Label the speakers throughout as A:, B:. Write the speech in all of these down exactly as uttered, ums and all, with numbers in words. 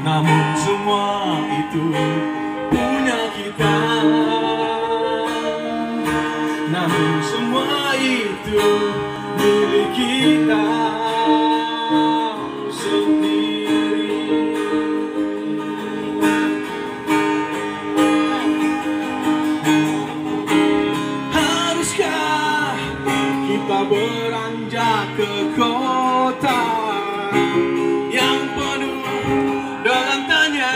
A: namun semua itu punya kita. Namun semua itu milik kita sendiri. Haruskah kita beranjak ke kota yang penuh dengan tanya?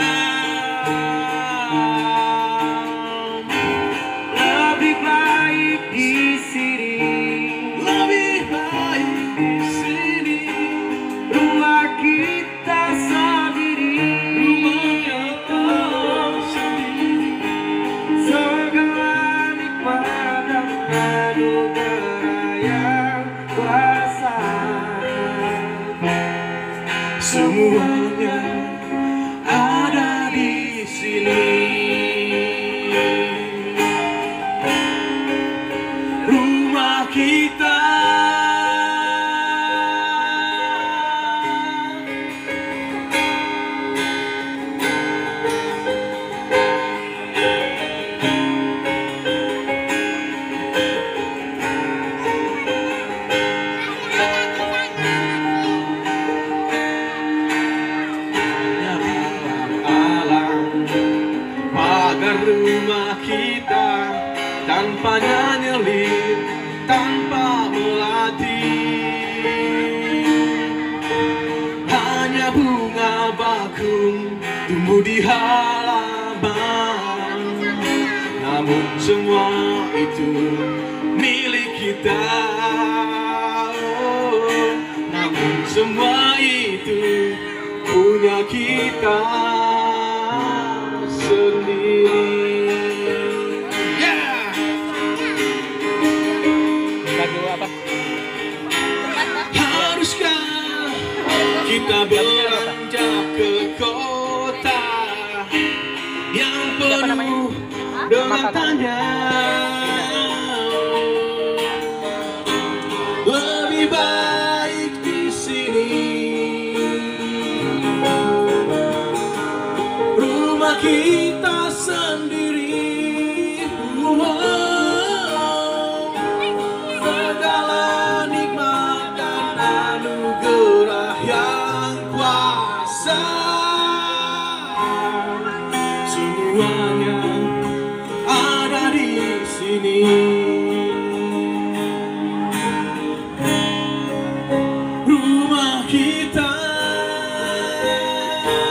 A: Lebih baik di sini, lebih baik di sini. Rumah kita sendiri, rumah kita sendiri. Segala nikmat dan anugerah yang kuasa, semuanya ada di sini. Rumah kita, rumah kita tanpa nyanyilir, tanpa melatih. Hanya bunga bakung tumbuh di halaman, namun semua itu milik kita. Oh, namun semua itu punya kita sendiri. Yeah.
B: Lagu apa?
A: Haruskah kita beranjak ke kota yang penuh dengan tanya? Lebih baik di sini. Rumah kita sendiri, wow. Segala nikmat dan anugerah yang kuasa, semuanya ada di sini. Rumah kita,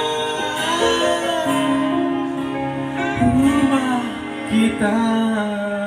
A: rumah kita.